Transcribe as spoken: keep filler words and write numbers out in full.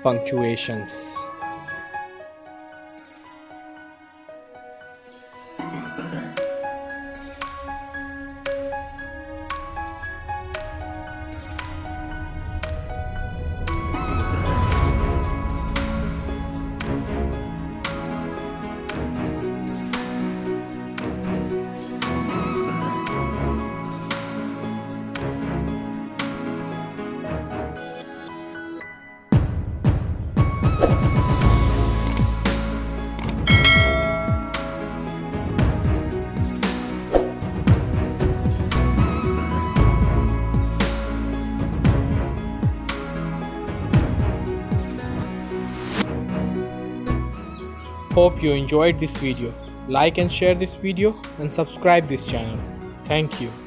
punctuations. Hope you enjoyed this video. Like and share this video and subscribe this channel. Thank you.